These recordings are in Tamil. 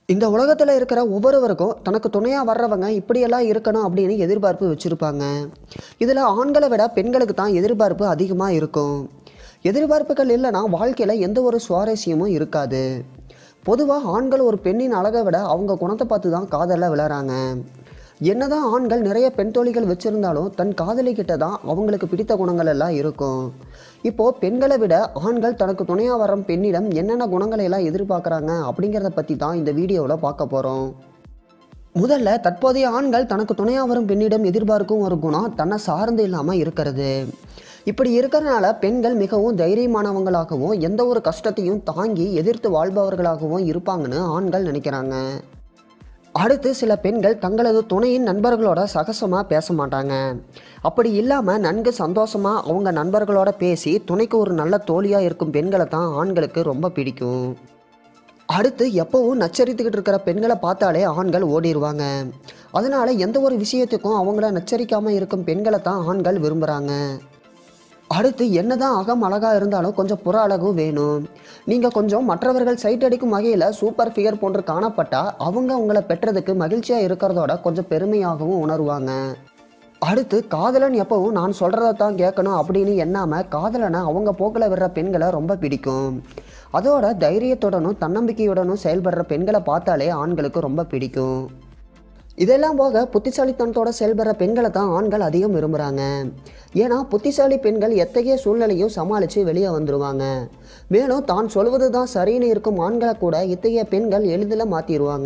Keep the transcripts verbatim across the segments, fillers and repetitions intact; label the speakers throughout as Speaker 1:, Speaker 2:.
Speaker 1: இந்த உலகத்தில் இருக்கிற ஒவ்வொருவருக்கும் தனக்கு துணையாக வர்றவங்க இப்படியெல்லாம் இருக்கணும் அப்படின்னு எதிர்பார்ப்பு வச்சுருப்பாங்க. இதில் ஆண்களை விட பெண்களுக்கு தான் எதிர்பார்ப்பு அதிகமாக இருக்கும். எதிர்பார்ப்புகள் இல்லைன்னா வாழ்க்கையில் எந்த ஒரு சுவாரஸ்யமும் இருக்காது. பொதுவாக ஆண்கள் ஒரு பெண்ணின் அழகை விட அவங்க குணத்தை பார்த்து தான் காதலில் விளையாடுறாங்க. என்னதான் ஆண்கள் நிறைய பெண் தோழிகள் வச்சுருந்தாலும் தன் காதலிக்கிட்ட தான் அவங்களுக்கு பிடித்த குணங்கள் எல்லாம் இருக்கும். இப்போது பெண்களை விட ஆண்கள் தனக்கு துணையாக வர பெண்ணிடம் என்னென்ன குணங்களை எல்லாம் எதிர்பார்க்குறாங்க அப்படிங்கிறத பற்றி தான் இந்த வீடியோவில் பார்க்க போகிறோம். முதல்ல தற்போதைய ஆண்கள் தனக்கு துணையாக வரும் பெண்ணிடம் எதிர்பார்க்கும் ஒரு குணம் தன்னை சார்ந்து இல்லாமல் இருக்கிறது. இப்படி இருக்கிறனால பெண்கள் மிகவும் தைரியமானவங்களாகவும் எந்த ஒரு கஷ்டத்தையும் தாங்கி எதிர்த்து வாழ்பவர்களாகவும் இருப்பாங்கன்னு ஆண்கள் நினைக்கிறாங்க. அடுத்து சில பெண்கள் தங்களது துணையின் நண்பர்களோட சகசமாக பேச மாட்டாங்க. அப்படி இல்லாமல் நன்கு சந்தோஷமாக அவங்க நண்பர்களோட பேசி துணைக்கு ஒரு நல்ல தோழியாக இருக்கும் பெண்களை தான் ஆண்களுக்கு ரொம்ப பிடிக்கும். அடுத்து எப்போவும் நச்சரித்துக்கிட்டு இருக்கிற பெண்களை பார்த்தாலே ஆண்கள் ஓடிடுவாங்க. அதனால் எந்த ஒரு விஷயத்துக்கும் அவங்கள நச்சரிக்காமல் இருக்கும் பெண்களை தான் ஆண்கள் விரும்புகிறாங்க. அடுத்து என்னதான் அகம் அழகாக இருந்தாலும் கொஞ்சம் புற அழகும் வேணும். நீங்கள் கொஞ்சம் மற்றவர்கள் சைட் அடிக்கும் வகையில் சூப்பர் ஃபிகர் போன்று காணப்பட்டால் அவங்க உங்களை பெற்றதுக்கு மகிழ்ச்சியாக இருக்கிறதோட கொஞ்சம் பெருமையாகவும் உணர்வாங்க. அடுத்து காதலன் எப்பவும் நான் சொல்கிறத தான் கேட்கணும் அப்படின்னு எண்ணாமல் காதலனை அவங்க போக்கில் விடுற பெண்களை ரொம்ப பிடிக்கும். அதோட தைரியத்துடனும் தன்னம்பிக்கையுடனும் செயல்படுற பெண்களை பார்த்தாலே ஆண்களுக்கு ரொம்ப பிடிக்கும். இதெல்லாம் போக புத்திசாலித்தனத்தோடு செயல்படுற பெண்களை தான் ஆண்கள் அதிகம் விரும்புகிறாங்க. ஏன்னா புத்திசாலி பெண்கள் எத்தகைய சூழ்நிலையும் சமாளித்து வெளியே வந்துடுவாங்க. மேலும் தான் சொல்வது தான் சரின்னு இருக்கும் ஆண்களை கூட இத்தகைய பெண்கள் எளிதில் மாற்றிடுவாங்க.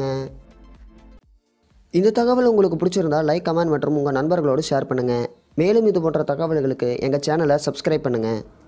Speaker 1: இந்த தகவல் உங்களுக்கு பிடிச்சிருந்தா லைக், கமெண்ட் மற்றும் உங்கள் நண்பர்களோடு ஷேர் பண்ணுங்கள். மேலும் இது போன்ற தகவல்களுக்கு எங்கள் சேனலை சப்ஸ்கிரைப் பண்ணுங்கள்.